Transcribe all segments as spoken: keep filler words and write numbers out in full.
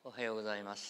おはようございます。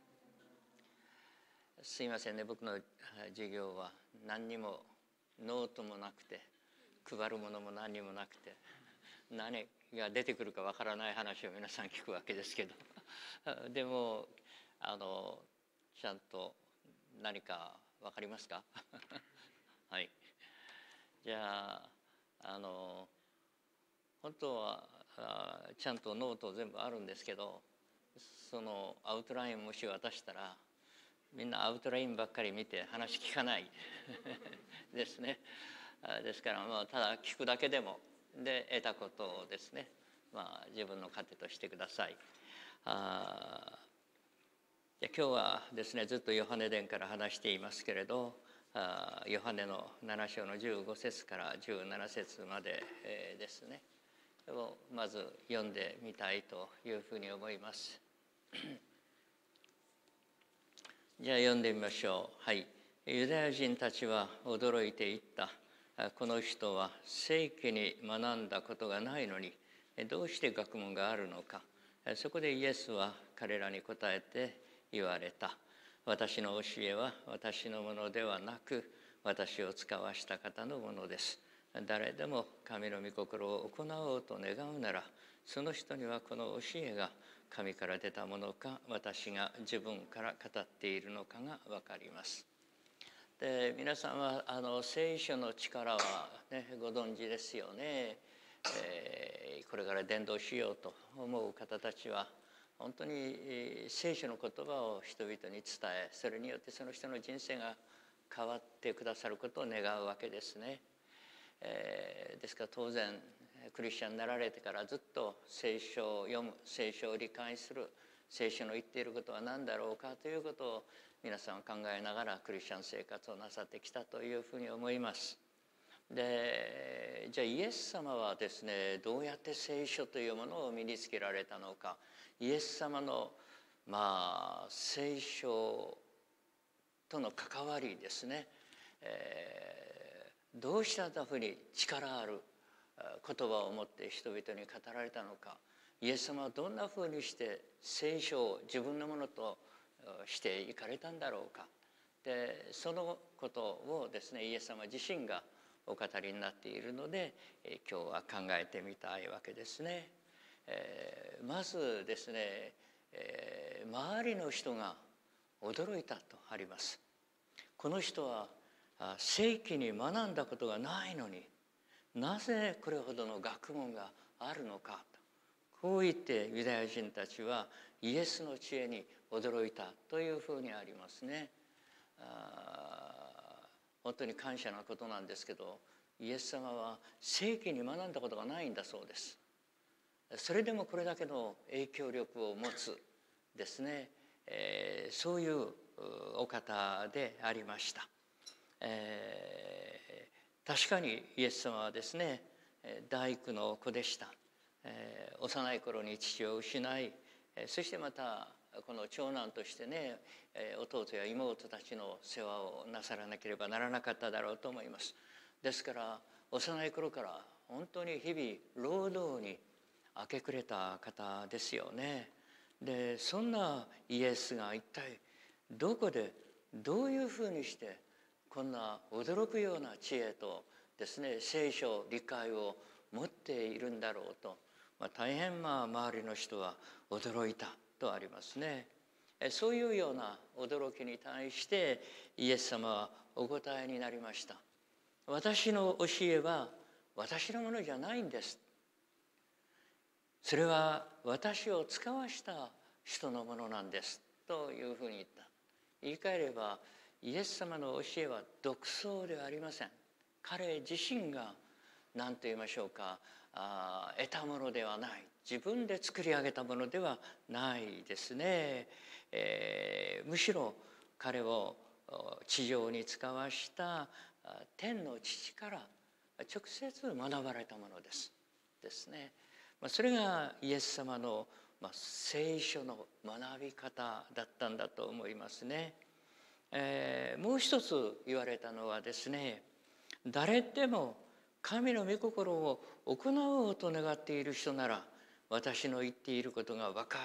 すいませんね、僕の授業は何にもノートもなくて配るものも何にもなくて、何が出てくるかわからない話を皆さん聞くわけですけどでもあのちゃんと何かわかりますかはい。じゃああの本当はあちゃんとノート全部あるんですけど、そのアウトラインもし渡したらみんなアウトラインばっかり見て話聞かないですね。ですからまあただ聞くだけでもで得たことをですね、まあ自分の糧としてください。あ今日はですねずっとヨハネ伝から話していますけれど、あヨハネのなな章のじゅうご節からじゅうなな節まで、えー、ですねをまず読んでみたいというふうに思いますじゃあ読んでみましょう。はい。ユダヤ人たちは驚いていった。この人は正規に学んだことがないのにどうして学問があるのか。そこでイエスは彼らに答えて言われた。私の教えは私のものではなく、私を使わした方のものです。誰でも神の御心を行おうと願うなら、その人にはこの教えが神から出たものか、私が自分から語っているのかが分かります。で皆さんはあの聖書の力は、ね、ご存知ですよね。えー、これから伝道しようと思う方たちは本当に聖書の言葉を人々に伝え、それによってその人の人生が変わってくださることを願うわけですね。えー、ですから当然クリスチャンになられてからずっと聖書を読む、聖書を理解する、聖書の言っていることは何だろうかということを皆さん考えながらクリスチャン生活をなさってきたというふうに思います。でじゃあイエス様はですねどうやって聖書というものを身につけられたのか。イエス様のまあ聖書との関わりですね、えー、どうしたふうに力ある言葉を持って人々に語られたのか。イエス様はどんなふうにして聖書を自分のものとしていかれたんだろうか。でそのことをですねイエス様自身がお語りになっているので、え今日は考えてみたいわけですね。えー、まずですね、えー、周りの人が驚いたとあります。この人は正規に学んだことがないのになぜこれほどの学問があるのかと、こう言ってユダヤ人たちはイエスの知恵に驚いたというふうにありますね。あ本当に感謝なことなんですけど、イエス様は正規に学んだことがないんだそうです。それでもこれだけの影響力を持つですね、えー、そういうお方でありました。えー、確かにイエス様はですね大工の子でした。えー、幼い頃に父を失い、そしてまたこの長男としてね弟や妹たちの世話をなさらなければならなかっただろうと思います。ですから幼い頃から本当に日々労働に明け暮れた方ですよね。でそんなイエスが一体どこでどういうふうにしてこんな驚くような知恵とですね聖書理解を持っているんだろうと、まあ、大変まあ周りの人は驚いたとありますね。そういうような驚きに対してイエス様はお答えになりました。私の教えは私のものじゃないんです。それは私を使わした人のものなんですというふうに言った。言い換えればイエス様の教えは独創ではありません。彼自身が何と言いましょうか、あ得たものではない、自分で作り上げたものではないですね。えー、むしろ彼を地上に使わした天の父から直接学ばれたものですですね。それがイエス様の聖書の学び方だったんだと思いますね。えー、もう一つ言われたのはですね、誰でも神の御心を行おうと願っている人なら私の言っていることが分かる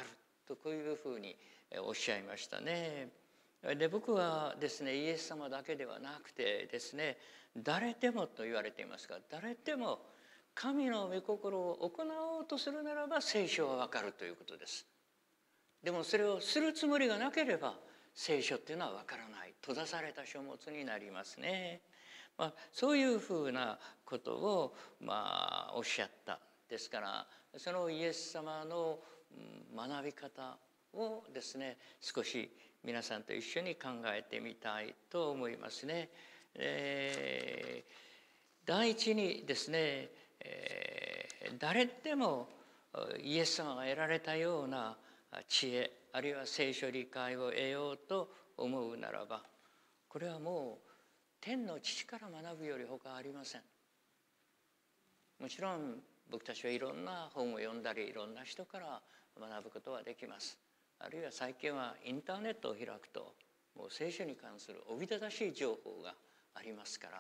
とこういうふうにおっしゃいましたね。で僕はですねイエス様だけではなくてですね誰でもと言われていますが誰でも神の御心を行おうとするならば聖書はわかるということです。でもそれをするつもりがなければ聖書っていうのはわからない閉ざされた書物になりますね。まあ、そういうふうなことをまあおっしゃった。ですからそのイエス様の学び方をですね少し皆さんと一緒に考えてみたいと思いますね。えー、第一にですね、えー、誰でもイエス様が得られたような知恵あるいは聖書理解を得ようと思うならばこれはもう天の父から学ぶより他ありません。もちろん僕たちはいろんな本を読んだりいろんな人から学ぶことはできます。あるいは最近はインターネットを開くともう聖書に関するおびただしい情報がありますから。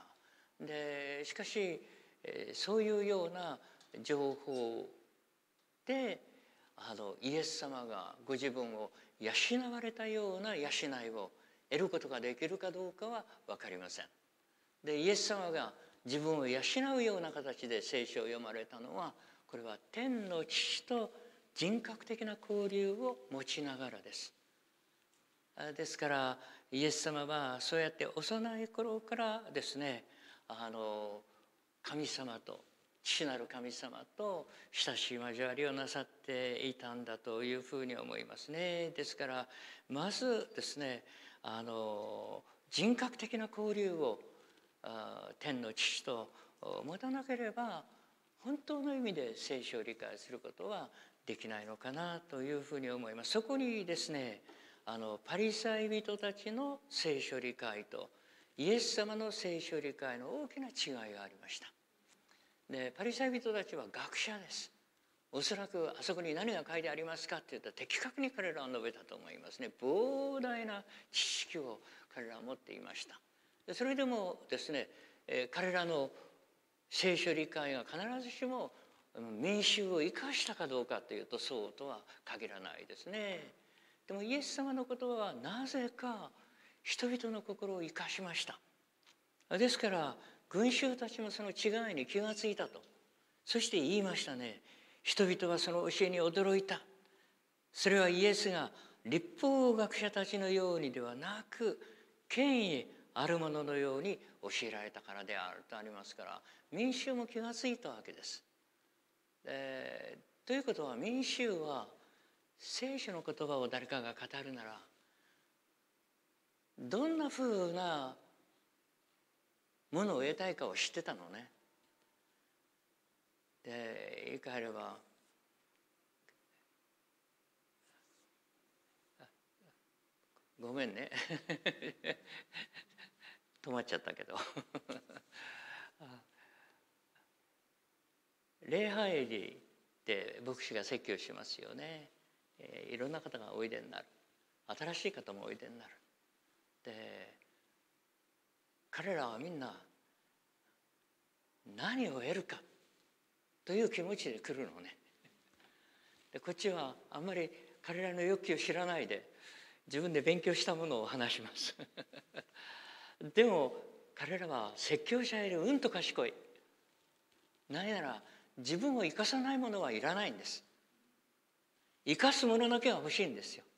でしかしそういうような情報であのイエス様がご自分を養われたような養いを得ることができるかどうかは分かりません。でイエス様が自分を養うような形で聖書を読まれたのはこれは天の父と人格的な交流を持ちながらです。ですからイエス様はそうやって幼い頃からですねあの神様と父なる神様と親しい交わりをなさっていたんだというふうに思いますね。ですからまずですねあの人格的な交流を天の父と持たなければ本当の意味で聖書を理解することはできないのかなというふうに思います。そこにですねあのパリサイ人たちの聖書理解とイエス様の聖書理解の大きな違いがありました。でパリサイ人たちは学者です。おそらくあそこに何が書いてありますかって言ったら的確に彼らは述べたと思いますね。膨大な知識を彼らは持っていました。でそれでもですね、えー、彼らの聖書理解が必ずしも民衆を生かしたかどうかというとそうとは限らないですね。でもイエス様の言葉はなぜか人々の心を生かしました。ですから群衆たちもその違いに気がついたと。そして言いましたね。人々はその教えに驚いた。それはイエスが律法学者たちのようにではなく権威あるもののように教えられたからであるとありますから民衆も気がついたわけです。えー、ということは民衆は聖書の言葉を誰かが語るならどんなふうなものを得たいかを知ってたのね。で言い換えればごめんね止まっちゃったけど礼拝日って牧師が説教しますよね。えー、いろんな方がおいでになる。新しい方もおいでになる。で彼らはみんな何を得るかという気持ちで来るのね。でこっちはあんまり彼らの欲求を知らないで自分で勉強したものを話しますでも彼らは説教者よりうんと賢い。何やら自分を生かさないものはいらないんです。生かすものだけは欲しいんですよ。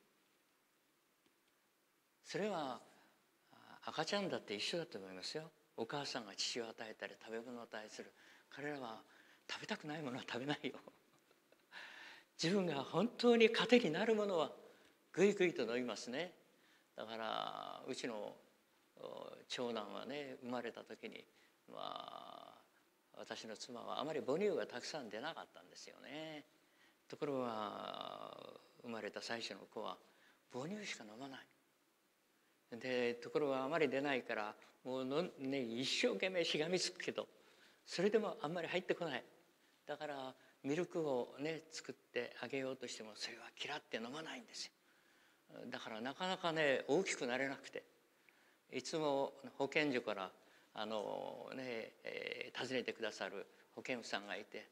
それは赤ちゃんだって一緒だと思いますよ。お母さんが乳を与えたり食べ物を与えする。彼らは食べたくないものは食べないよ自分が本当に糧になるものはぐいぐいと飲みますね。だからうちの長男はね生まれた時にまあ私の妻はあまり母乳がたくさん出なかったんですよね。ところが生まれた最初の子は母乳しか飲まない。でところがあまり出ないからもうの、ね、一生懸命しがみつくけどそれでもあんまり入ってこない。だからミルクをね作ってあげようとしてもそれは嫌って飲まないんですよ。だからなかなかね大きくなれなくていつも保健所からあのね、えー、訪ねてくださる保健婦さんがいて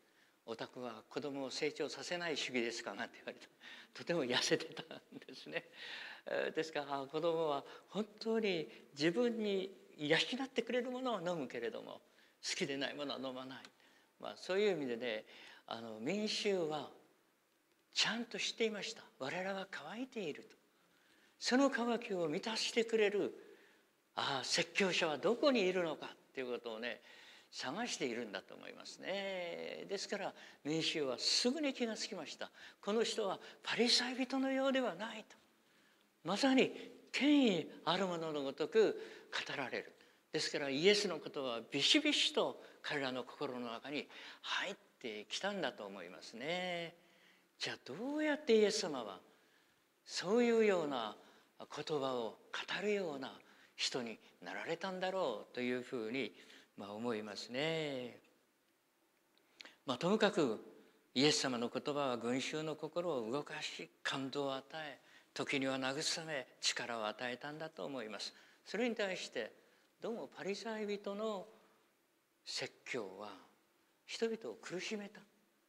お宅は子供を成長させない主義ですか?」なんて言われた。とても痩せてたんですね。ですから子供は本当に自分に養ってくれるものは飲むけれども好きでないものは飲まない、まあ、そういう意味でね、あの民衆はちゃんと知っていました。我らは乾いていると。その渇きを満たしてくれるああ説教者はどこにいるのかっていうことをね探しているんだと思いますね。ですから民衆はすぐに気がつきました。この人はパリサイ人のようではないと。まさに権威あるもののごとく語られる。ですからイエスのことはビシビシと彼らの心の中に入ってきたんだと思いますね。じゃあどうやってイエス様はそういうような言葉を語るような人になられたんだろうというふうにまあ思いますね。まあ、ともかくイエス様の言葉は群衆の心を動かし感動を与え時には慰め力を与えたんだと思います。それに対してどうもパリサイ人の説教は人々を苦しめた。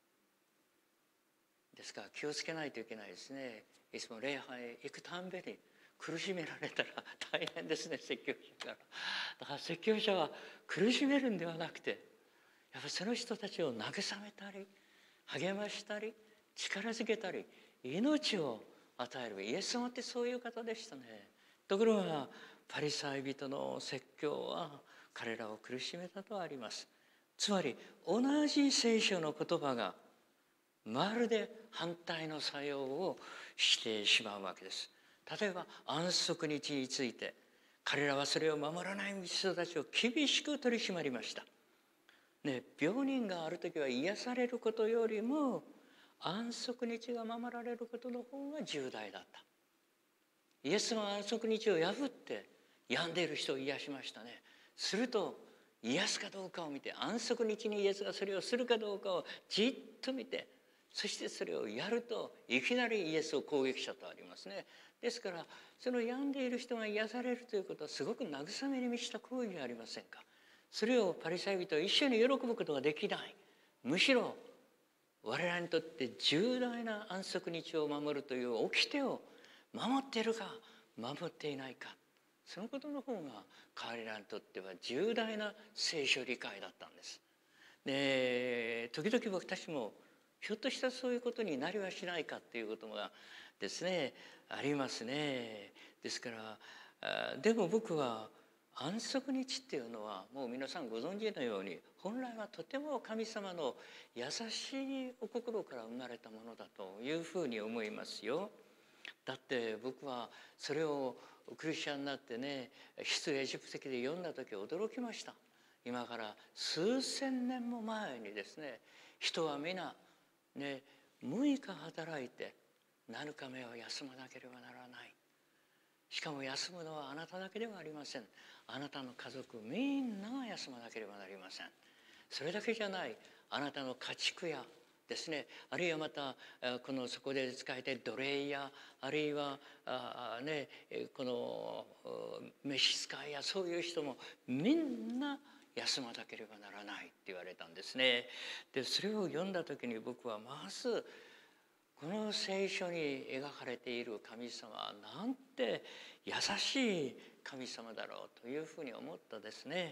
ですから気をつけないといけないですね。いつも礼拝へ行くたんびに苦しめられたら大変ですね、説教者から。だから説教者は苦しめるんではなくてやっぱりその人たちを慰めたり励ましたり力づけたり命を与える。イエス様ってそういう方でしたね。ところがパリサイ人の説教は彼らを苦しめたとあります。つまり同じ聖書の言葉がまるで反対の作用をしてしまうわけです。例えば安息日について彼らはそれを守らない人たちを厳しく取り締まりました。ね、病人がある時は癒されることよりも安息日が守られることの方が重大だった。イエスは安息日を破って病んでいる人を癒しましたね。すると癒すかどうかを見て安息日にイエスがそれをするかどうかをじっと見てそしてそれをやるといきなりイエスを攻撃したとありますね。ですからその病んでいる人が癒されるということはすごく慰めに満ちた行為じゃありませんか。それをパリサイ人は一緒に喜ぶことができない。むしろ我らにとって重大な安息日を守るという掟を守っているか守っていないか、そのことの方が彼らにとっては重大な聖書理解だったんです。で時々僕たちもひょっとしたらそういうことになりはしないかっていうことがですねありますね。ですからでも僕は安息日っていうのはもう皆さんご存知のように本来はとても神様の優しいお心から生まれたものだというふうに思いますよ。だって僕はそれをクリスチャンになってね出エジプト記で読んだ時驚きました。今から数千年も前にですね人は皆ねむいか働いてなのかめを休まなければならない。しかも休むのはあなただけではありません。あなたの家族みんなが休まなければなりません。それだけじゃない、あなたの家畜やですね、あるいはまたこのそこで使えて奴隷やあるいはあ、ね、この召使いやそういう人もみんな休まなければならないって言われたんですね。でそれを読んだ時に僕はまずこの聖書に描かれている神様はなんて優しい神様だろうというふうに思ったですね。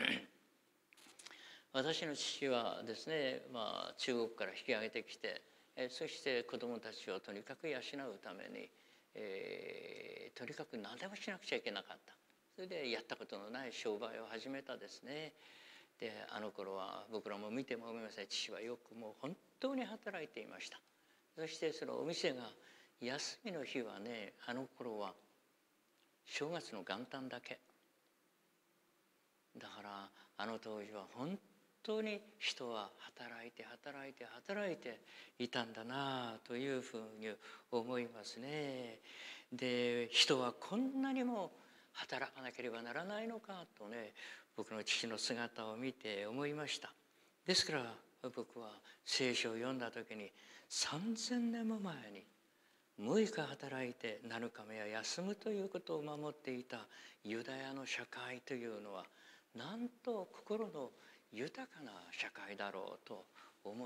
私の父はですね、まあ、中国から引き上げてきてえそして子どもたちをとにかく養うために、えー、とにかく何でもしなくちゃいけなかった。それでやったことのない商売を始めたですね。であの頃は僕らも見ても思いません。父はよくもう本当に働いていました。そしてそのお店が休みの日はね、あの頃は正月の元旦だけだから、あの当時は本当に人は働いて働いて働いていたんだなというふうに思いますね。で人はこんなにも働かなければならないのかとね、僕の父の姿を見て思いました。ですから僕は聖書を読んだ時にさんぜんねんも前にむいか働いてなのかめや休むということを守っていたユダヤの社会というのはなんと心の豊かな社会だろうと思ったん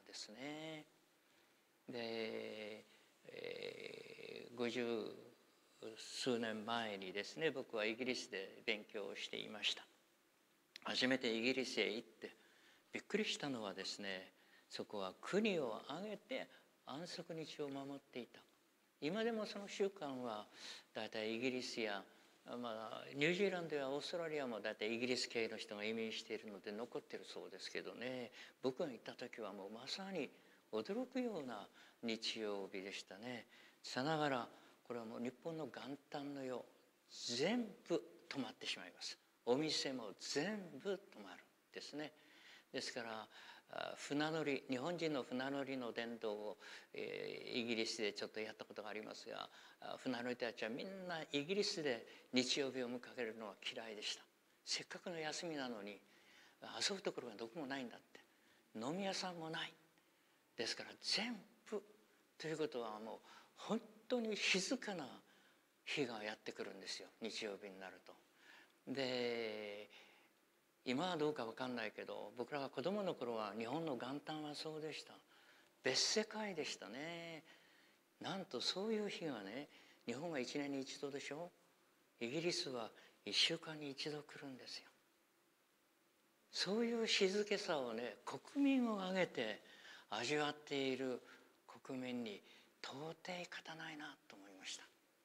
ですね。で、えー、ごじゅう数年前にですね、僕はイギリスで勉強をしていました。初めてイギリスへ行ってびっくりしたのはですね、そこは国を挙げて安息日を守っていた。今でもその習慣はだいたいイギリスや、まあ、ニュージーランドやオーストラリアもだいたいイギリス系の人が移民しているので残っているそうですけどね、僕が行った時はもうまさに驚くような日曜日でしたね。さながらこれはもう日本の元旦のよう、全部止まってしまいます。お店も全部止まるんですね。ですから船乗り、日本人の船乗りの伝道を、えー、イギリスでちょっとやったことがありますが、船乗りたちはみんなイギリスで日曜日を迎えるのは嫌いでした。せっかくの休みなのに遊ぶところがどこもないんだって、飲み屋さんもない。ですから全部ということはもう本当に静かな日がやってくるんですよ、日曜日になると。で今はどうか分かんないけど、僕らが子供の頃は日本の元旦はそうでした。別世界でしたね。なんとそういう日がね、日本は一年に一度でしょ。イギリスは一週間に一度来るんですよ。そういう静けさをね、国民を挙げて味わっている国民に到底勝たないなと思いました。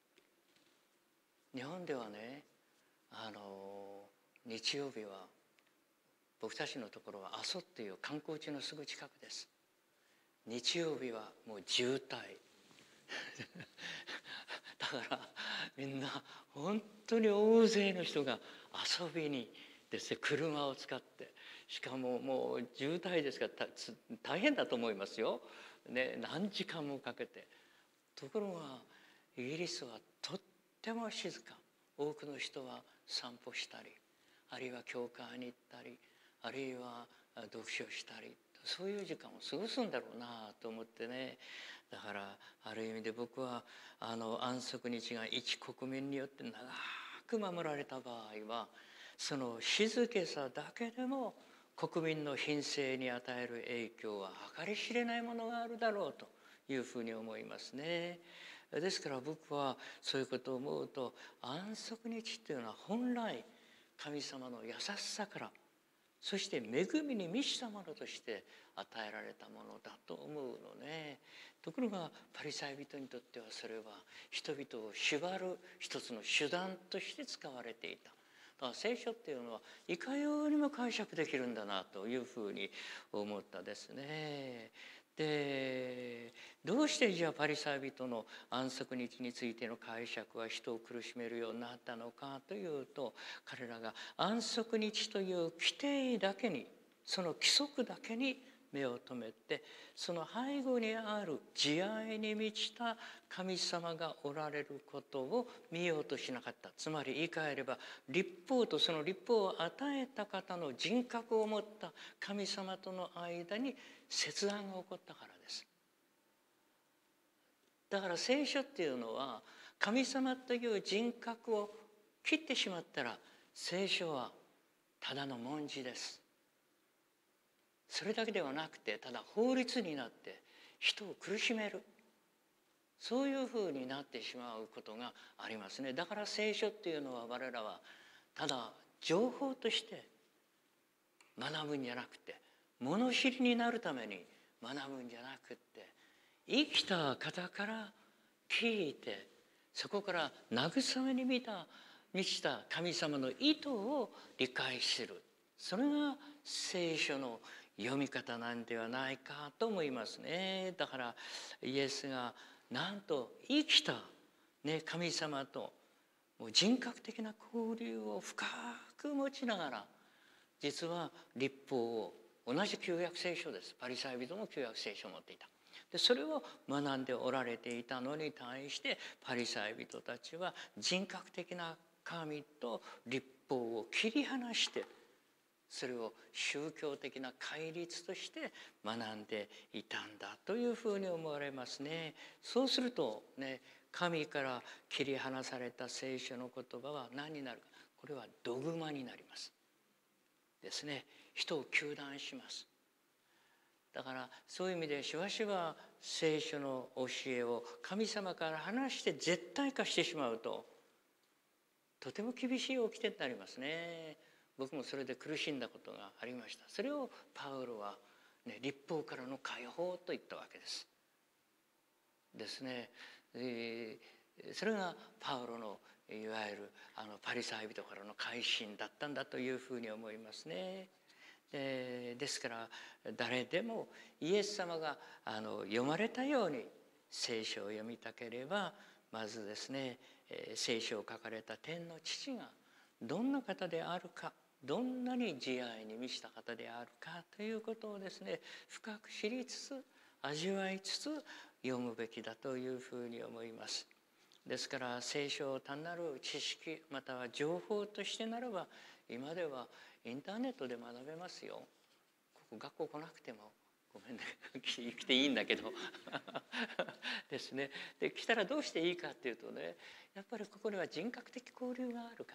日本ではね、あの日曜日は僕たちのところは阿蘇っていう観光地のすぐ近くです。日曜日はもう渋滞だからみんな本当に大勢の人が遊びにですね、車を使って、しかももう渋滞ですから大変だと思いますよ、ね、何時間もかけて。ところがイギリスはとっても静か。多くの人は散歩したり、あるいは教会に行ったり、あるいは読書したり、そういう時間を過ごすんだろうなと思ってね。だからある意味で僕はあの安息日が一国民によって長く守られた場合は、その静けさだけでも国民の品性に与える影響は計り知れないものがあるだろうというふうに思いますね。ですから僕はそういうことを思うと、安息日というのは本来神様の優しさから、そして恵みに満ちたものとして与えられたものだと思うのね。ところがパリサイ人にとってはそれは人々を縛る一つの手段として使われていた。だから聖書っていうのはいかようにも解釈できるんだなというふうに思ったですね。でどうしてじゃあパリサイ人の安息日についての解釈は人を苦しめるようになったのかというと、彼らが安息日という規定だけに、その規則だけに目を留めて、その背後にある慈愛に満ちた神様がおられることを見ようとしなかった。つまり言い換えれば、律法とその律法を与えた方の人格を持った神様との間に切断が起こったからです。だから聖書っていうのは、神様という人格を切ってしまったら、聖書はただの文字です。それだけではなくて、ただ法律になって人を苦しめる、そういうふうになってしまうことがありますね。だから聖書っていうのは、我らはただ情報として学ぶんじゃなくて、物知りになるために学ぶんじゃなくて、生きた方から聞いて、そこから慰めに満た満ちた神様の意図を理解する、それが聖書の読み方なんではないかと思いますね。だからイエスがなんと生きた、ね、神様ともう人格的な交流を深く持ちながら、実は律法を、同じ旧約聖書です。パリサイ人も旧約聖書を持っていた。でそれを学んでおられていたのに対して、パリサイ人たちは人格的な神と律法を切り離して、それを宗教的な戒律として学んでいたんだというふうに思われますね。そうするとね、神から切り離された聖書の言葉は何になるか。これはドグマになります。ですね。人を糾弾します。 だからそういう意味でしばしば聖書の教えを神様から離して絶対化してしまうととても厳しい掟になりますね。僕もそれで苦しんだことがありました。それをパウロは、ね、律法からの解放と言ったわけです。ですね。えー、それがパウロのいわゆるあのパリサイ人からの改心だったんだというふうに思いますね。で, ですから誰でもイエス様があの読まれたように聖書を読みたければまずですね、えー、聖書を書かれた天の父がどんな方であるか、どんなに慈愛に満ちた方であるかということをですね深く知りつつ味わいつつ読むべきだというふうに思います。ですから聖書を単なる知識または情報としてならば今ではインターネットで学べますよ。ここ学校来なくてもごめんね来ていいんだけどですね。で来たらどうしていいかっていうとね、やっぱりここには人格的交流があるから。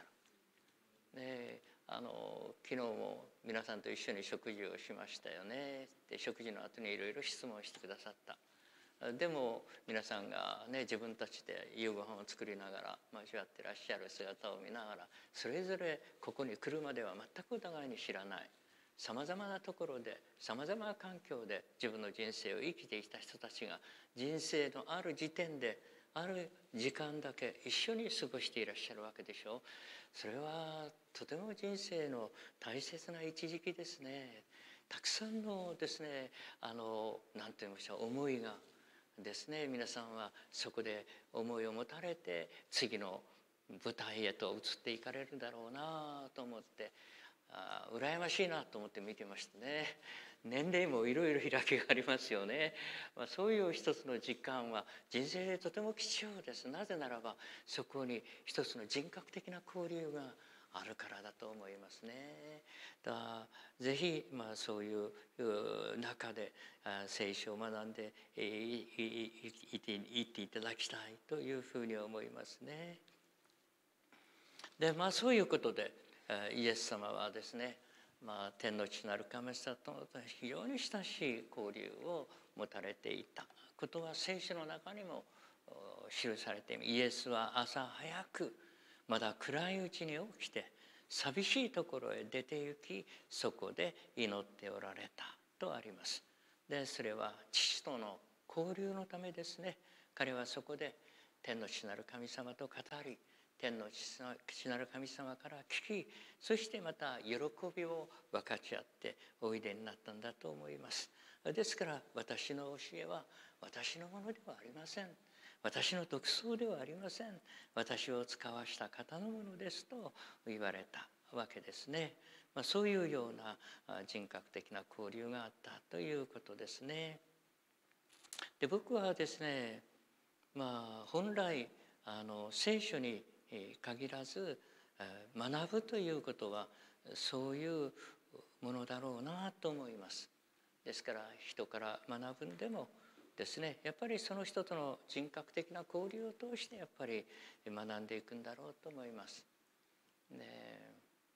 ね、あの昨日も皆さんと一緒に食事をしましたよね。で食事の後にいろいろ質問してくださった。でも皆さんがね自分たちで夕ご飯を作りながら交わってらっしゃる姿を見ながらそれぞれここに来るまでは全くお互いに知らないさまざまなところでさまざまな環境で自分の人生を生きてきた人たちが人生のある時点である時間だけ一緒に過ごしていらっしゃるわけでしょう。それはとても人生の大切な一時期ですね。たくさんのですねあの何て言いましょう思いがですね、皆さんはそこで思いを持たれて次の舞台へと移っていかれるだろうなと思ってあ羨ましいなと思って見てましたね。年齢もいろいろ開きがありますよね。まあ、そういう一つの実感は人生でとても貴重です。なぜならばそこに一つの人格的な交流があるからだと思いますね。だからぜひまあそういう中で聖書を学んでいっていただきたいというふうに思いますね。でまあそういうことでイエス様はですね、まあ、天の父なる神様と非常に親しい交流を持たれていたことは聖書の中にも記されています。イエスは朝早くまだ暗いうちに起きて寂しいところへ出て行きそこで祈っておられたとあります。でそれは父との交流のためですね。彼はそこで天の父なる神様と語り天の父なる神様から聞きそしてまた喜びを分かち合っておいでになったんだと思います。ですから私の教えは私のものではありません。私の独創ではありません。私を使わした方のものですと言われたわけですね。まあ、そういうような人格的な交流があったということですね。で僕はですね、まあ、本来あの聖書に限らず学ぶということはそういうものだろうなと思います。ですから人から学ぶんでもですね、やっぱりその人との人格的な交流を通してやっぱり学んでいくんだろうと思います。ね、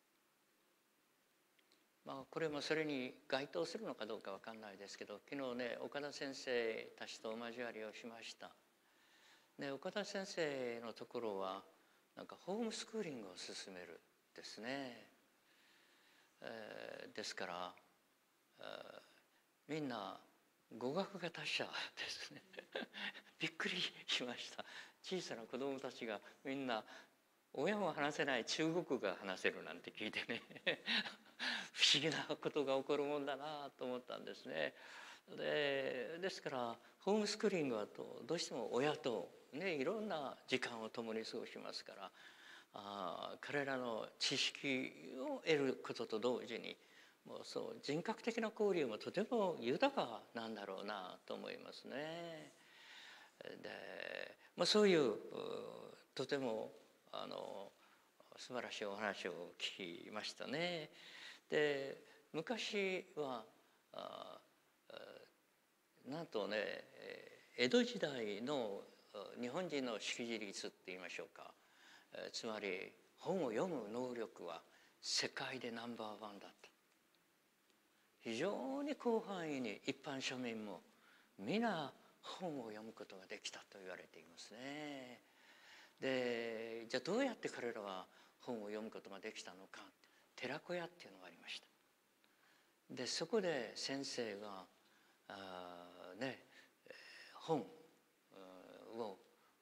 まあこれもそれに該当するのかどうかわかんないですけど、昨日ね岡田先生たちとお交わりをしました。ね、岡田先生のところはなんかホームスクーリングを進めるですね。えー、ですから、えー、みんな語学が達者ですねびっくりしました。小さな子供たちがみんな親も話せない中国語が話せるなんて聞いてね不思議なことが起こるもんだなと思ったんですね。でですからホームスクーリングはとどうしても親と、ね、いろんな時間を共に過ごしますから、あ彼らの知識を得ることと同時にもうそう人格的な交流もとても豊かなんだろうなと思いますね。で、まあ、そういうとてもあの素晴らしいお話を聞きましたね。で昔はあなんとね江戸時代の日本人の識字率って言いましょうか、つまり本を読む能力は世界でナンバーワンだった。 非常に広範囲に一般庶民も皆本を読むことができたと言われていますね。で、じゃあどうやって彼らは本を読むことができたのか。寺子屋っていうのがありました。でそこで先生があ、ね、本を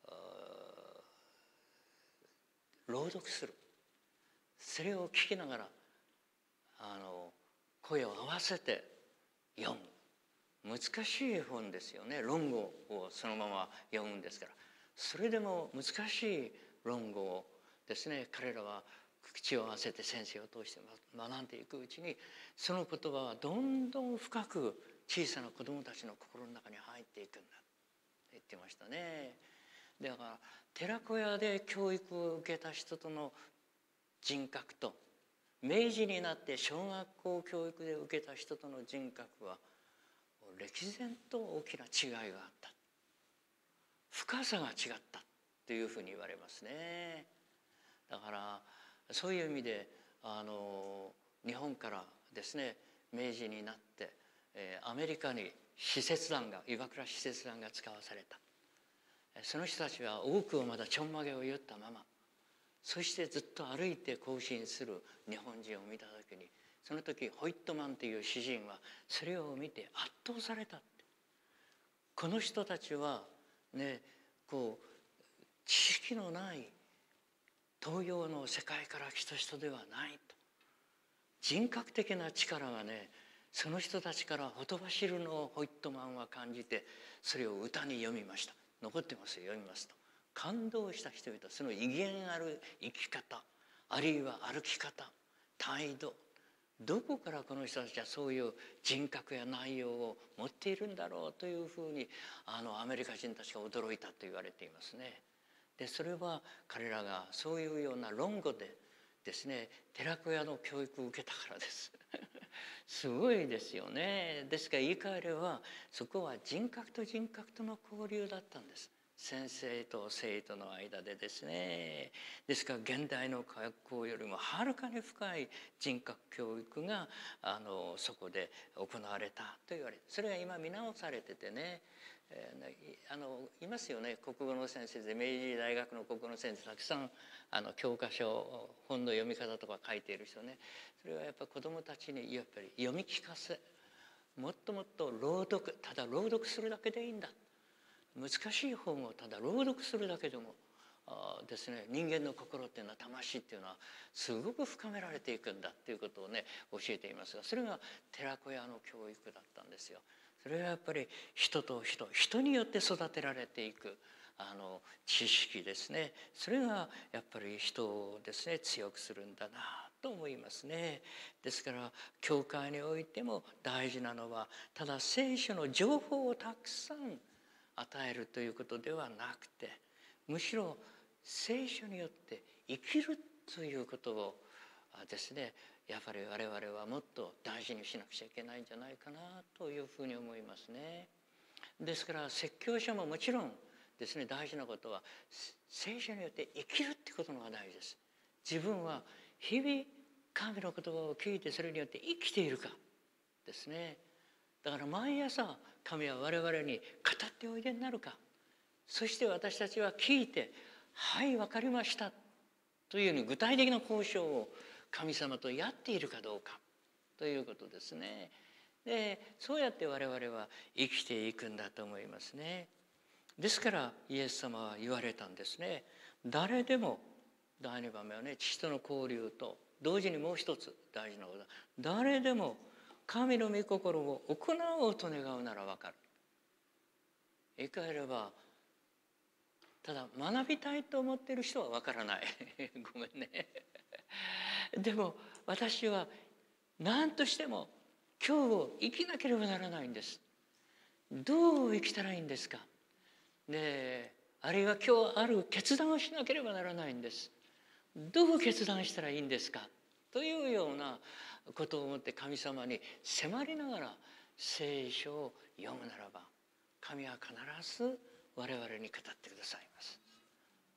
朗読する。それを聞きながらあの声を合わせて読む。難しい本ですよね。論語をそのまま読むんですから。それでも難しい論語をですね、彼らは口を合わせて先生を通して学んでいくうちに、その言葉はどんどん深く小さな子どもたちの心の中に入っていくんだと言ってましたね。だから寺子屋で教育を受けた人との人格と、明治になって小学校教育で受けた人との人格は歴然と大きな違いがあった。深さが違ったというふうに言われますね。だからそういう意味であの日本からですね、明治になって、えー、アメリカに使節団が岩倉使節団が使わされた。その人たちは多くをまだちょんまげを言ったまま、そしてずっと歩いて行進する日本人を見た時に、その時ホイットマンという詩人はそれを見て圧倒されたって。この人たちはね、こう知識のない東洋の世界から来た人ではないと。人格的な力がね、その人たちからほとばしるのをホイットマンは感じて、それを歌に読みました。残ってますよ、読みますと。感動した人々、その威厳ある生き方、あるいは歩き方、態度、どこからこの人たちはそういう人格や内容を持っているんだろうというふうに、あのアメリカ人たちが驚いたと言われていますね。でそれは彼らがそういうような論語でですね、寺子屋の教育を受けたからですすごいですよね。ですから言い換えれば、そこは人格と人格との交流だったんです。先生と生徒の間でですね。ですから現代の学校よりもはるかに深い人格教育があのそこで行われたと言われる。それが今見直されててね、えー、あのいますよね、国語の先生で。明治大学の国語の先生たくさんあの教科書本の読み方とか書いている人ね。それはやっぱり子どもたちにやっぱり読み聞かせ、もっともっと朗読、ただ朗読するだけでいいんだ。難しい本をただ朗読するだけでもあですね、人間の心っていうのは、魂っていうのはすごく深められていくんだっていうことをね教えていますが、それが寺子屋の教育だったんですよ。それはやっぱり人と人、人によって育てられていくあの知識ですね。それがやっぱり人をですね強くするんだなと思いますね。ですから教会においても大事なのは、ただ聖書の情報をたくさん与えるということではなくて、むしろ聖書によって生きるということをですね、やっぱり我々はもっと大事にしなくちゃいけないんじゃないかなというふうに思いますね。ですから説教者ももちろんですね、大事なことは聖書によって生きるってことのが大事です。自分は日々神の言葉を聞いてそれによって生きているかですね。だから毎朝神は我々に語っておいでになるか、そして私たちは聞いてはい分かりましたというように具体的な交渉を神様とやっているかどうかということですね。でそうやって我々は生きていくんだと思いますね。ですからイエス様は言われたんですね。誰でも、だいにばんめはね、父との交流と同時にもう一つ大事なことは、誰でも神の御心を行おうと願うなら分かる。言い換えれば、ただ学びたいと思っている人は分からないごめんねでも私は何としても今日を生きなければならないんです。どう生きたらいいんですか。であるいは今日ある決断をしなければならないんです。どう決断したらいいんですかというようなことを思って神様に迫りながら聖書を読むならば、神は必ず我々に語ってくださいます。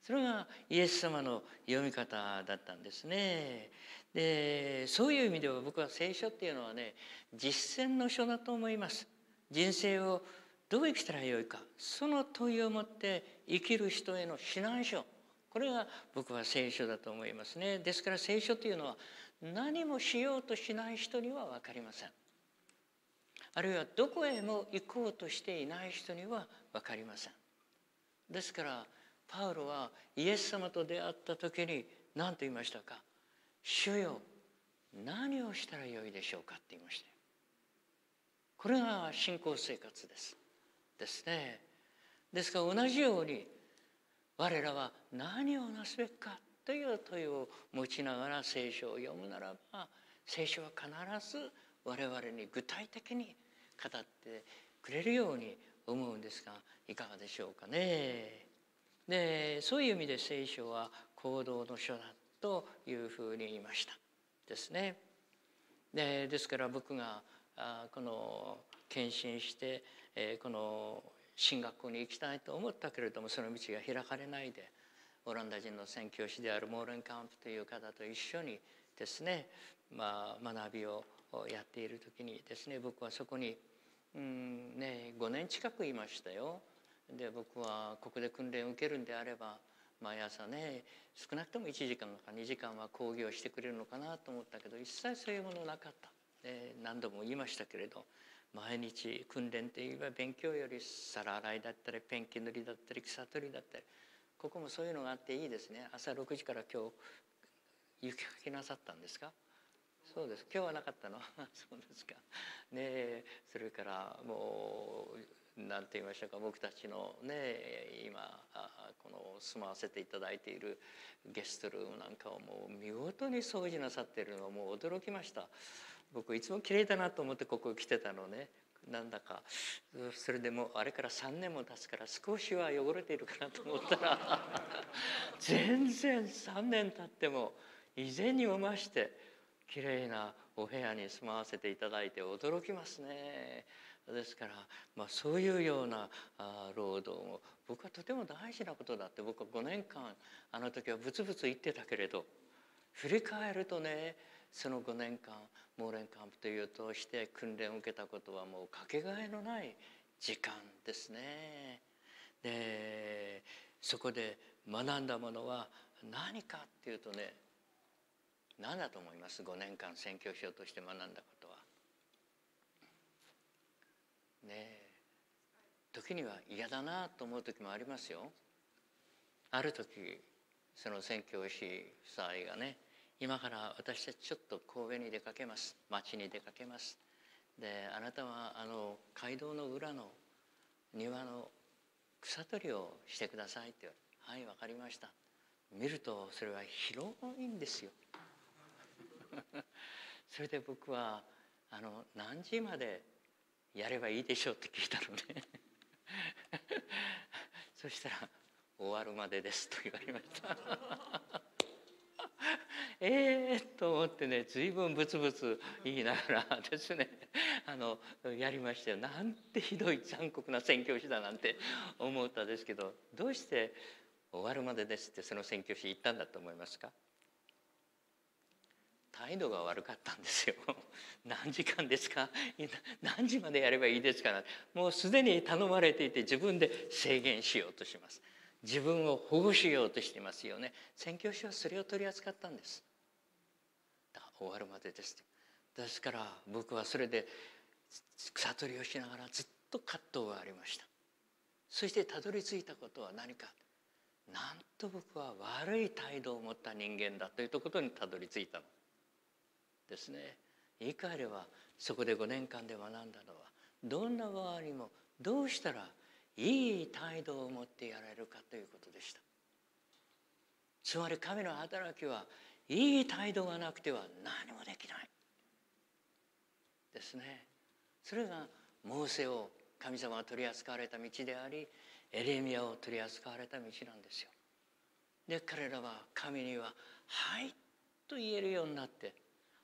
それがイエス様の読み方だったんですね。で、そういう意味では僕は聖書っていうのはね、実践の書だと思います。人生をどう生きたらよいか、その問いを持って生きる人への指南書、これが僕は聖書だと思いますね。ですから聖書というのは何もしようとしない人には分かりません。あるいはどこへも行こうとしていない人には分かりません。ですからパウロはイエス様と出会った時に何と言いましたか。主よ、何をしたらよいでしょうかって言いましたよ。これが信仰生活ですですね。ですから同じように我らは何をなすべきかという問いを持ちながら聖書を読むならば、聖書は必ず我々に具体的に語ってくれるように思うんですが、いかがでしょうかね。で、そういう意味で聖書は行動の書だというふうに言いましたですね。で、ですから僕があこの献身して、えー、この神学校に行きたいと思ったけれども、その道が開かれないで、オランダ人の宣教師であるモーレンカンプという方と一緒にですね、まあ、学びをやっている時にですね、僕はそこに、うんね、ごねん近くいましたよ。で、僕はここで訓練を受けるんであれば毎朝ね、少なくともいちじかんかにじかんは講義をしてくれるのかなと思ったけど、一切そういうものなかった。で、何度も言いましたけれど、毎日訓練といえば勉強より皿洗いだったりペンキ塗りだったり草取りだったり、ここもそういうのがあっていいですね。朝ろくじから今日雪かきなさったんですか？そうです。今日はなかったのそうですかね。それからもう何て言いましたか、僕たちのね、今この住まわせていただいているゲストルームなんかをもう見事に掃除なさっているのをもう驚きました。僕いつも綺麗だなと思ってここ来てたのね。なんだかそれでもあれからさんねんも経つから少しは汚れているかなと思ったら全然さんねん経っても以前にも増して綺麗なお部屋に住まわせていただいて驚きますね。ですから、まあ、そういうようなあ労働も僕はとても大事なことだって、僕はごねんかんあの時はブツブツ言ってたけれど、振り返るとね、そのごねんかんモーレンカンプという通して訓練を受けたことはもうかけがえのない時間ですね。で、そこで学んだものは何かっていうとね、何だと思います？ごねんかん宣教師をとして学んだことはねえ、時には嫌だなと思う時もありますよ。ある時その宣教師夫妻がね、今から私たちちょっと神戸に出かけます、町に出かけます、であなたはあの街道の裏の庭の草取りをしてくださいって言われ、はい、わかりました。見るとそれは広いんですよそれで僕はあの何時までやればいいでしょうって聞いたのねそしたら終わるまでですと言われましたええと思ってね、随分ブツブツ言いながらですね、あのやりましたよ。なんてひどい残酷な宣教師だなんて思ったんですけど、どうして終わるまでですってその宣教師言ったんだと思いますか？態度が悪かったんですよ何時間ですか、何時までやればいいですか、もうすでに頼まれていて自分で制限しようとします。自分を保護しようとしていますよね。宣教師はそれを取り扱ったんです。終わるまでです。ですから僕はそれで草取りをしながらずっと葛藤がありました。そしてたどり着いたことは何か、なんと僕は悪い態度を持った人間だということにたどり着いたのですね。言い換えればそこでごねんかんで学んだのは、どんな場合にもどうしたらいい態度を持ってやられるかということでした。つまり神の働きはいい態度がなくては何もできないですね。それがモーセを神様が取り扱われた道であり、エレミヤを取り扱われた道なんですよ。で、彼らは神にははいと言えるようになって、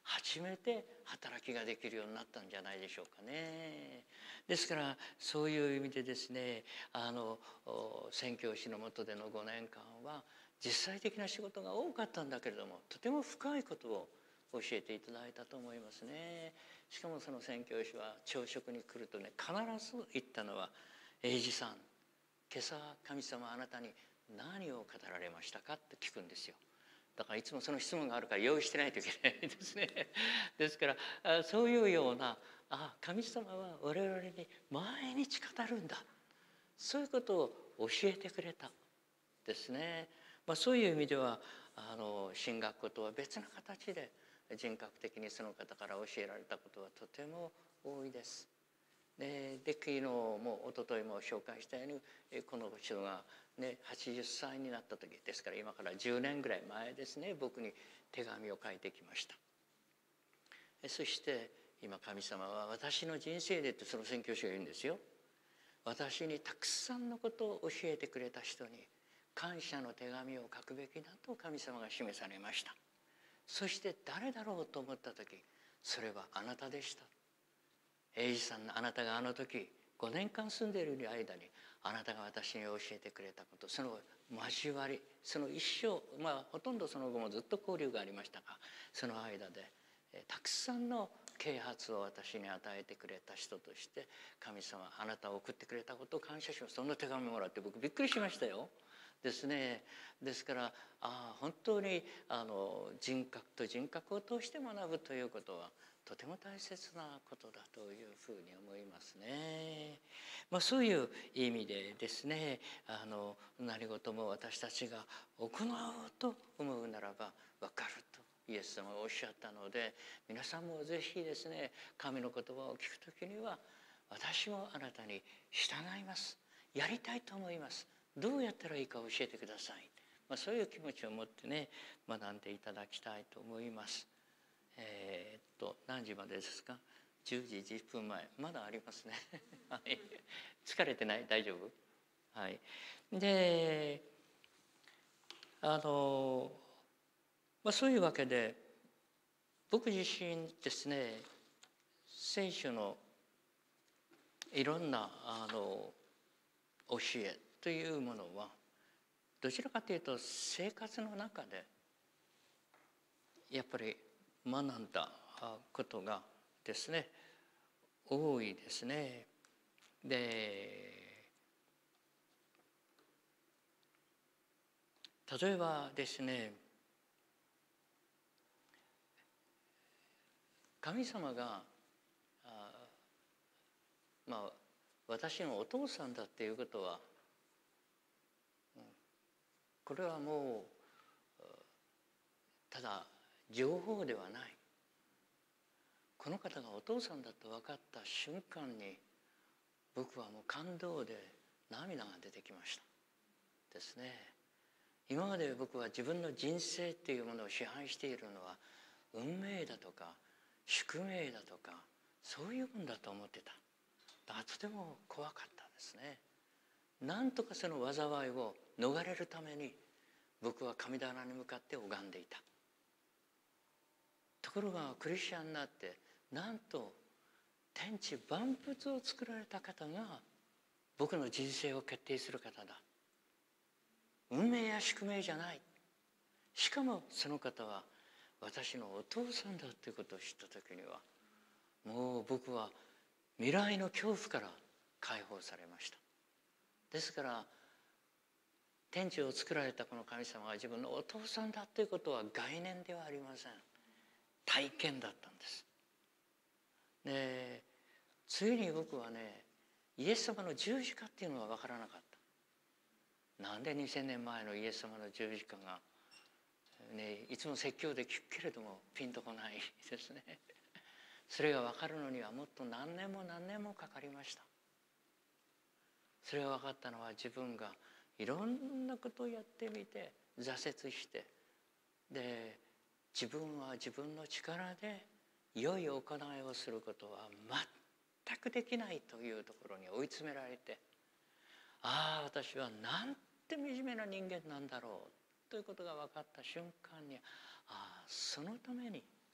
初めて働きができるようになったんじゃないでしょうかね。ですからそういう意味でですね、あの宣教師の下でのごねんかんは実際的な仕事が多かったんだけれども、とても深いことを教えていただいたと思いますね。しかもその宣教師は朝食に来るとね、必ず言ったのは「英治さん、今朝神様あなたに何を語られましたか?」って聞くんですよ。だからいつもその質問があるから用意してないといけないですね。ですからそういうような、あ、神様は我々に毎日語るんだ、そういうことを教えてくれたですね。まあ、そういう意味ではあの神学校とは別な形で人格的にその方から教えられたことはとても多いです。で、で昨日も一昨日も紹介したように、この人がねはちじゅっさいになった時ですから、今からじゅうねんぐらい前ですね、僕に手紙を書いてきました。そして今神様は私の人生でってその宣教師が言うんですよ。私にたくさんのことを教えてくれた人に感謝の手紙を書くべきだと神様が示されました。そして誰だろうと思った時、それはあなたでした。英治さん、あなたがあの時ごねんかん住んでいる間にあなたが私に教えてくれたこと、その交わり、その一生、まあほとんどその後もずっと交流がありましたが、その間でたくさんの啓発を私に与えてくれた人として神様あなたを送ってくれたことを感謝します。そんな手紙もらって僕びっくりしましたよ。ですね。ですからああ本当にあの人格と人格を通して学ぶということはとても大切なことだというふうに思いますね。まあ、そういう意味でですね、あの何事も私たちが行おうと思うならば分かるとイエス様がおっしゃったので、皆さんもぜひですね、神の言葉を聞くときには私もあなたに従います、やりたいと思います、どうやったらいいか教えてください、まあ、そういう気持ちを持ってね学んでいただきたいと思います。えー、っと何時までですか？じゅうじじゅっぷんまえ、まだありますね。はい、疲れてない？大丈夫？はい。であの、まあ、そういうわけで僕自身ですね、聖書のいろんなあの教えというものはどちらかというと生活の中でやっぱり学んだことがですね多いですね。で例えばですね、神様があまあ私のお父さんだっていうことは、これはもうただ情報ではない。この方がお父さんだと分かった瞬間に僕はもう感動で涙が出てきましたですね。今まで僕は自分の人生っていうものを支配しているのは運命だとか宿命だとかそういうもんだと思ってた。だからとても怖かったですね。なんとかその災いを逃れるために僕は神棚に向かって拝んでいた。ところがクリスチャンになってなんと天地万物を作られた方が僕の人生を決定する方だ。運命や宿命じゃない。しかもその方は私のお父さんだということを知った時にはもう僕は未来の恐怖から解放されました。ですから天地を作られたこの神様が自分のお父さんだということは概念ではありません。体験だったんです。でついに僕はねイエス様の十字架っていうのは分からなかった。なんでにせんねんまえのイエス様の十字架が、ね、いつも説教で聞くけれどもピンとこないですね。それが分かるのにはもっと何年も何年もかかりました。それが分かったのは自分がいろんなことをやってみて挫折してで自分は自分の力で良い行いをすることは全くできないというところに追い詰められて、ああ私はなんて惨めな人間なんだろうということが分かった瞬間に、ああそのために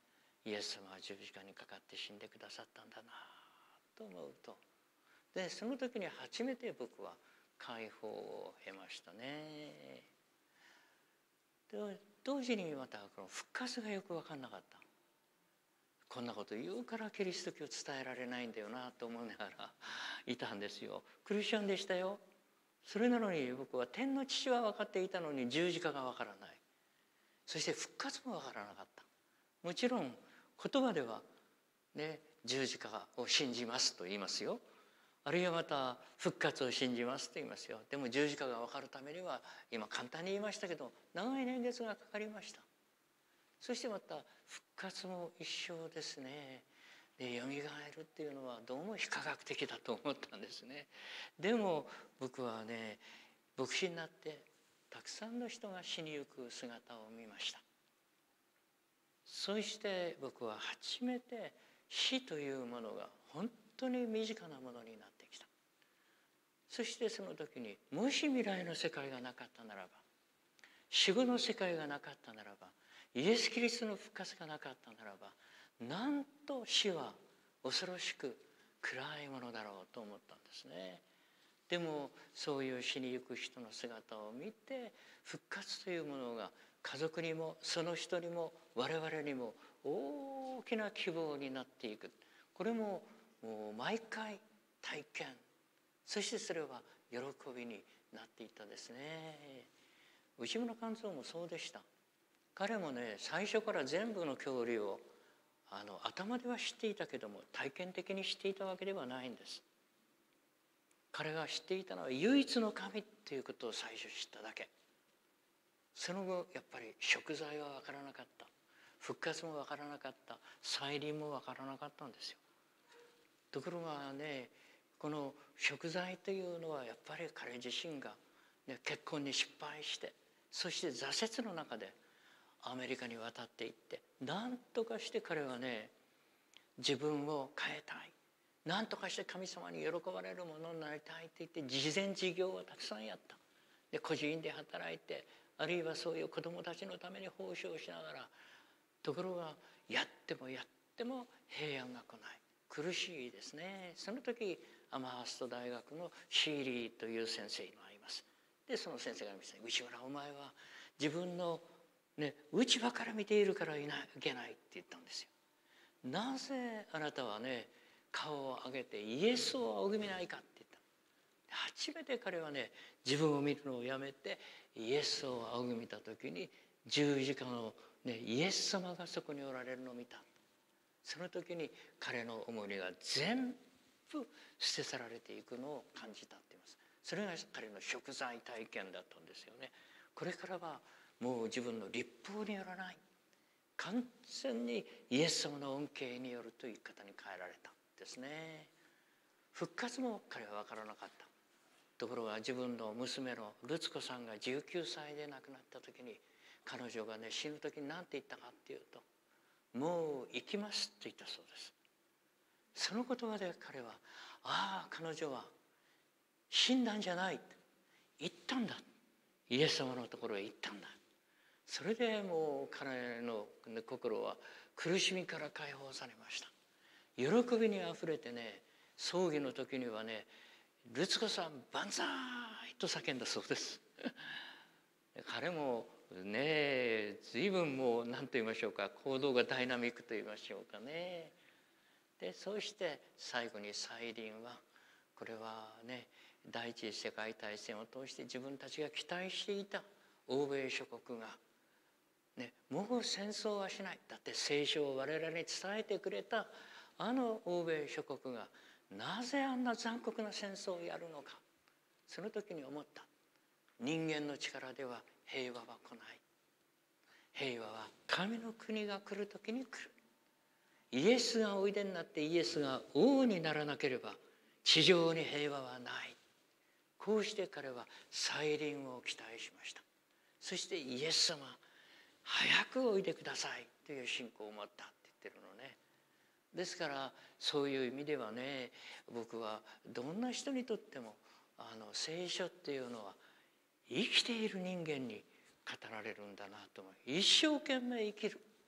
イエス様は十字架にかかって死んでくださったんだなと思うと、でその時に初めて僕は解放を得ましたね。で同時にまたこの復活がよく分かんなかった。こんなこと言うからキリスト教を伝えられないんだよなと思いながらいたんですよ。クリスチャンでしたよ。それなのに僕は天の父は分かっていたのに十字架が分からない。そして復活も分からなかった。もちろん言葉ではね、十字架を信じますと言いますよ。あるいはまた復活を信じますと言いますよ。でも十字架が分かるためには今簡単に言いましたけど長い年月がかかりました。そしてまた復活も一緒ですね。でよみがえるっていうのはどうも非科学的だと思ったんですね。でも僕はね、牧師になってたくさんの人が死にゆく姿を見ました。そして僕は初めて死というものが本当に身近なものになってきた。そしてその時にもし未来の世界がなかったならば、死後の世界がなかったならば、イエス・キリストの復活がなかったならば、なんと死は恐ろしく暗いものだろうと思ったんですね。でもそういう死にゆく人の姿を見て、復活というものが家族にもその人にも我々にも大きな希望になっていく。これももう毎回体験、そしてそれは喜びになっていったですね。内村勘三もそうでした。彼もね、最初から全部の教理をあの頭では知っていたけども体験的に知っていたわけではないんです。彼が知っていたのは唯一の神っていうことを最初知っただけ。その後やっぱり贖罪は分からなかった、復活も分からなかった、再臨も分からなかったんですよ。ところがね、この贖罪というのはやっぱり彼自身が、ね、結婚に失敗して、そして挫折の中でアメリカに渡っていって、何とかして彼はね、自分を変えたい、何とかして神様に喜ばれるものになりたいって言って慈善事業をたくさんやった。で個人で働いて、あるいはそういう子どもたちのために奉仕をしながら、ところがやってもやっても平安が来ない、苦しいですね。その時アマハスト大学のシーリーという先生がいます。でその先生が見せて、内村お前は自分のね、内場から見ているからいけないって言ったんですよ。なぜあなたはね、顔を上げてイエスを仰ぎ見ないかって言った。初めて彼はね、自分を見るのをやめてイエスを仰ぎ見た時に、十字架の、ね、イエス様がそこにおられるのを見た。その時に彼の重荷が全部捨て去られていくのを感じたって言います。それが彼の贖罪体験だったんですよね。これからはもう自分の立法によらない、完全にイエス様の恩恵によるという言い方に変えられたんですね。復活も彼は分からなかった。ところが自分の娘のルツ子さんがじゅうきゅうさいで亡くなった時に、彼女がね、死ぬ時に何て言ったかっていうと、もう生きますって言ったそうです。その言葉で彼は、ああ彼女は死んだんじゃない、行ったんだ、イエス様のところへ行ったんだ。それでもう彼の心は苦しみから解放されました。喜びにあふれてね、葬儀の時にはね、ルツ子さん万歳と叫んだそうです。彼もね、随分もう何と言いましょうか、行動がダイナミックと言いましょうかね。でそうして最後に再臨は、これはね、第一次世界大戦を通して自分たちが期待していた欧米諸国が、ね、もう戦争はしない、だって聖書を我々に伝えてくれたあの欧米諸国がなぜあんな残酷な戦争をやるのか。その時に思った。人間の力では平和は来ない。平和は神の国が来る時に来る。イエスがおいでになってイエスが王にならなければ地上に平和はない。こうして彼は再臨を期待しました。そしてイエス様早くおいでくださいという信仰を持ったって言ってるのね。ですからそういう意味ではね、僕はどんな人にとってもあの聖書っていうのは生きている人間に語られるんだなと思う。一生懸命生きる。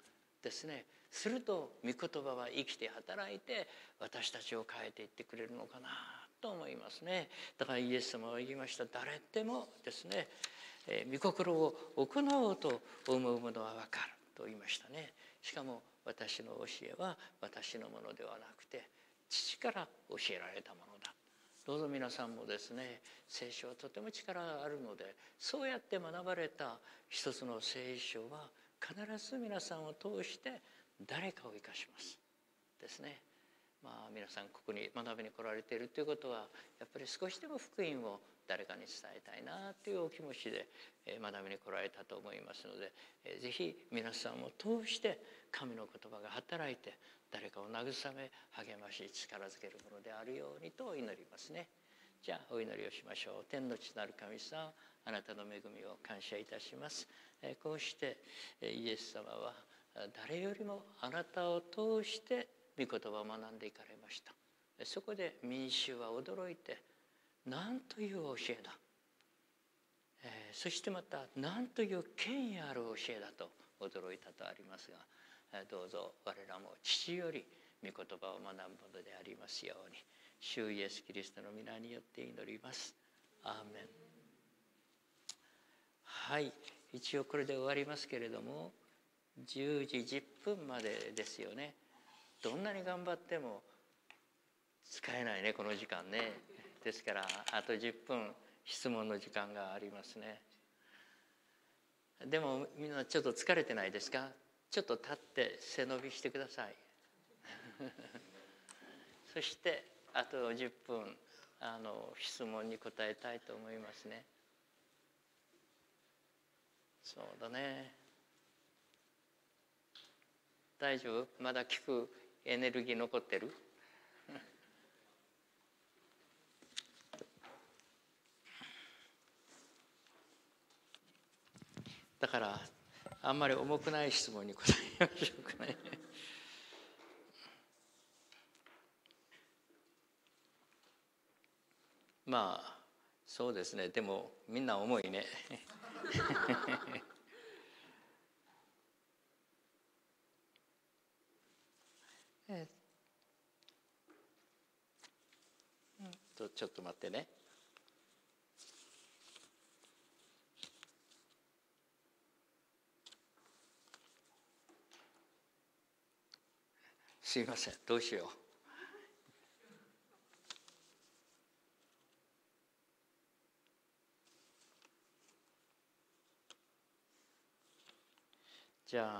ですね。すると御言葉は生きて働いて私たちを変えていってくれるのかなと思いますね。だからイエス様は言いました。誰でもですね、えー、御心を行おうと思うものは分かると言いましたね。しかも私の教えは私のものではなくて父から教えられたものだ。どうぞ皆さんもですね、聖書はとても力があるので、そうやって学ばれた一つの聖書は必ず皆さんを通して誰かを生かしますですね。まあ皆さんここに学びに来られているということは、やっぱり少しでも福音を誰かに伝えたいなというお気持ちで学びに来られたと思いますので、ぜひ皆さんを通して神の言葉が働いて誰かを慰め励まし力づけるものであるようにと祈りますね。じゃあお祈りをしましょう。天の父なる神様、あなたの恵みを感謝いたします。こうしてイエス様は誰よりもあなたを通して御言葉を学んでいかれました。そこで民衆は驚いて、なんという教えだ、えー、そしてまたなんという権威ある教えだと驚いたとありますが、どうぞ我らも父より御言葉を学ぶものでありますように、主イエスキリストの皆によって祈ります。アーメン。はい、一応これで終わりますけれども、じゅうじじゅっぷんまでですよね。どんなに頑張っても使えないね、この時間ね。ですからあとじゅっぷん質問の時間がありますね。でもみんなちょっと疲れてないですか？ちょっと立って背伸びしてくださいそしてあとじゅっぷんあの質問に答えたいと思いますね。そうだね。大丈夫？まだ聞くエネルギー残ってる？だからあんまり重くない質問に答えましょうかねまあそうですね。でもみんな重いねえっとちょっと待ってね。すいません、どうしよう。じゃあ、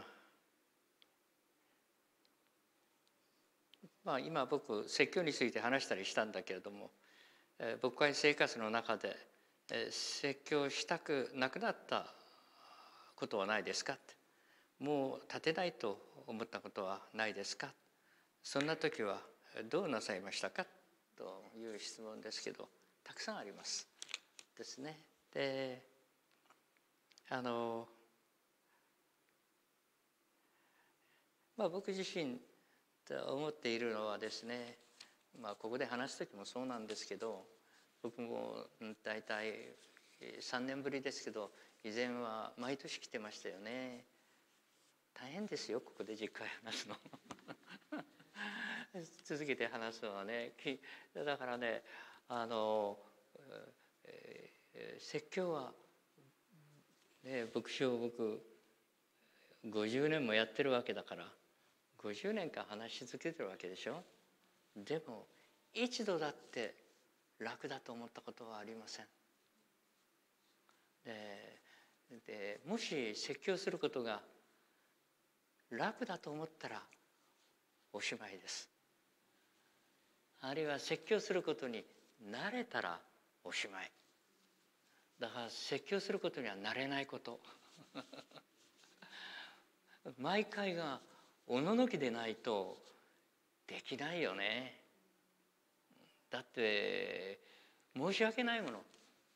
まあ、今僕説教について話したりしたんだけれども、えー、牧会生活の中で、えー、説教したくなくなったことはないですかって、もう立てないと思ったことはないですか、そんな時はどうなさいましたかという質問ですけど、たくさんありますですね。で、あのまあ僕自身思っているのはですね、まあここで話す時もそうなんですけど、僕も大体さんねんぶりですけど、以前は毎年来てましたよね。大変ですよ、ここでじっかい話すの続けて話すのはね。だからね、あの、えー、説教は、ね、牧師を僕ごじゅうねんもやってるわけだから、ごじゅうねんかん話し続けてるわけでしょ。でも一度だって楽だと思ったことはありません。で、でもし説教することが楽だと思ったらおしまいです。あるいは説教することに慣れたらおしまい。だから説教することには慣れないこと毎回がおののきでないとできないよね。だって申し訳ないもの。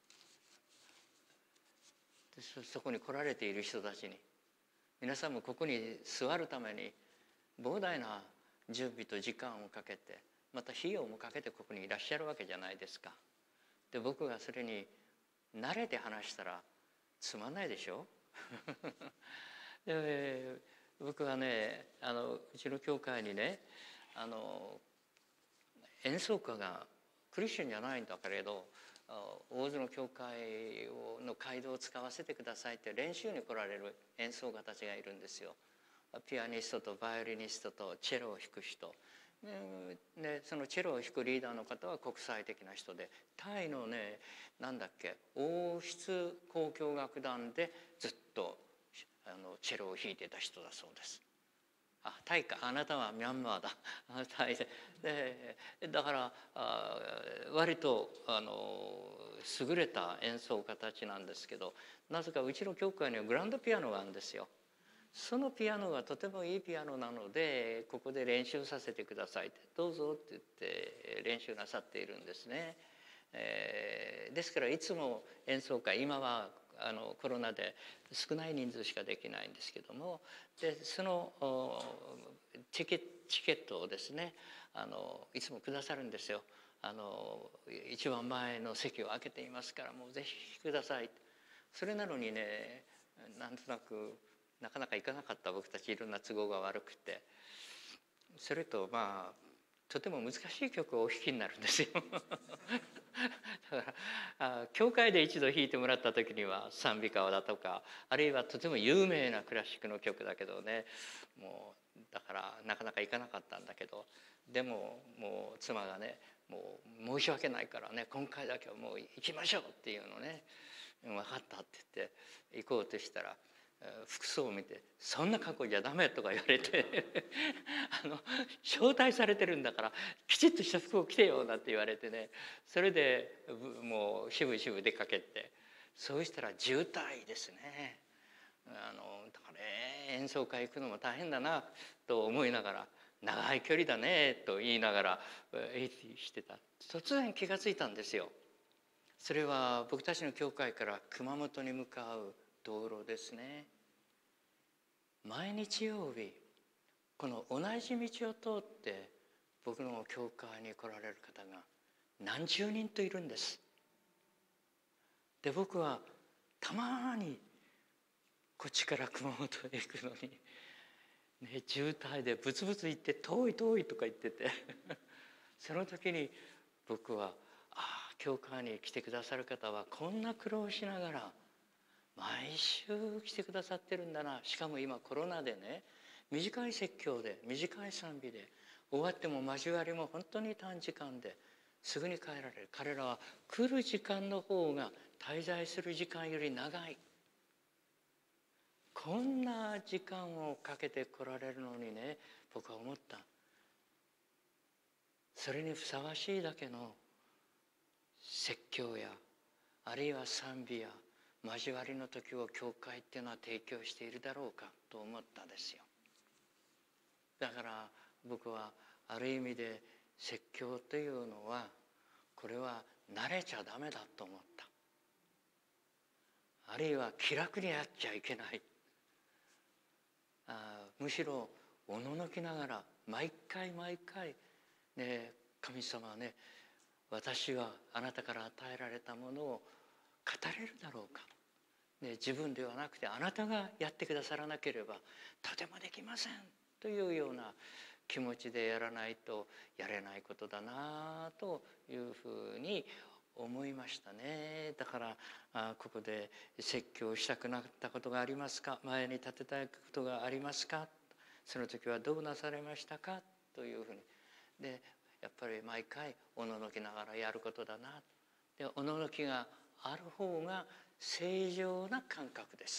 そこに来られている人たちに、皆さんもここに座るために膨大な準備と時間をかけて、また費用もかけてここにいらっしゃるわけじゃないですか。で、僕がそれに慣れて話したらつまんないでしょで、 僕はねあのうちの教会にねあの演奏家がクリスチャンじゃないんだけれど大津の教会の街道を使わせてくださいって練習に来られる演奏家たちがいるんですよ。ピアニストとバイオリニストとチェロを弾く人で、そのチェロを弾くリーダーの方は国際的な人で、タイのねなんだっけ王室交響楽団でずっとあのチェロを弾いてた人だそうです。あ、タイか、あなたはミャンマーだ。タイで、でだからあ割とあの優れた演奏家たちなんですけど、なぜかうちの教会にはグランドピアノがあるんですよ。そのピアノがとてもいいピアノなので、ここで練習させてくださいって、どうぞって言って練習なさっているんですね。えー、ですからいつも演奏会、今はあのコロナで少ない人数しかできないんですけども、でそのチケ、チケットをですねあのいつもくださるんですよ。あの一番前の席を空けていますからもうぜひください。それなのにねなんとなくなかなか行かなかった僕たちいろんな都合が悪くて、それとまあとても難しい曲をお弾きになるんですよ。だから教会で一度弾いてもらった時には賛美歌だとか、あるいはとても有名なクラシックの曲だけどね、もうだからなかなか行かなかったんだけど、でももう妻がねもう申し訳ないからね今回だけはもう行きましょうっていうのね、分かったって言って行こうとしたら、服装を見て「そんな格好じゃダメ」とか言われてあの招待されてるんだからきちっとした服を着てよなんて言われてね、それでもうしぶしぶ出かけて、そうしたら渋滞ですね。あのだからね演奏会行くのも大変だなと思いながら、長い距離だねと言いながらしてた。突然気がついたんですよ。それは僕たちの教会から熊本に向かう道路ですね。毎日曜日この同じ道を通って僕の教会に来られる方が何十人といるんです。で僕はたまにこっちから熊本へ行くのに、ね、渋滞でブツブツ行って遠い遠いとか言っててその時に僕はああ教会に来てくださる方はこんな苦労しながら毎週来てくださってるんだな。しかも今コロナでね短い説教で短い賛美で終わっても交わりも本当に短時間ですぐに帰られる。彼らは来る時間の方が滞在する時間より長い。こんな時間をかけて来られるのにね、僕は思った。それにふさわしいだけの説教やあるいは賛美や交わりの時を教会っていうのは提供しているだろうかと思ったんですよ。だから僕はある意味で説教というのはこれは慣れちゃダメだと思った。あるいは気楽にやっちゃいけない。あむしろおののきながら毎回毎回、ね、神様はね私はあなたから与えられたものを語れるだろうか、ね、自分ではなくてあなたがやってくださらなければとてもできませんというような気持ちでやらないとやれないことだなというふうに思いましたね。だからあここで説教したくなったことがありますか、前に立てたいことがありますか、その時はどうなされましたかというふうに。でやっぱり毎回おののきながらやることだな。でおののきがある方が正常な感覚です。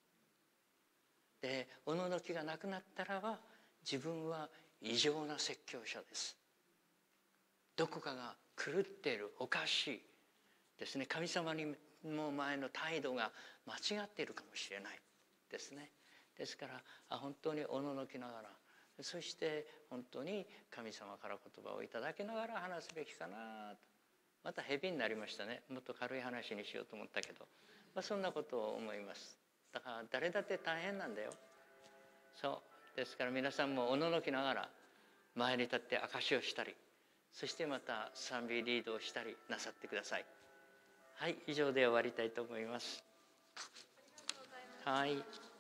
でおののきがなくなったらば自分は異常な説教者です。どこかが狂っている、おかしいですね。神様にの前の態度が間違っているかもしれないですね。ですから本当におののきながら、そして本当に神様から言葉をいただきながら話すべきかなと。またヘビになりましたね。もっと軽い話にしようと思ったけど、まあ、そんなことを思います。だから誰だって大変なんだよ。そうですから皆さんもおののきながら前に立って証しをしたり、そしてまた賛美リードをしたりなさってください。はい、以上で終わりたいと思います。はい。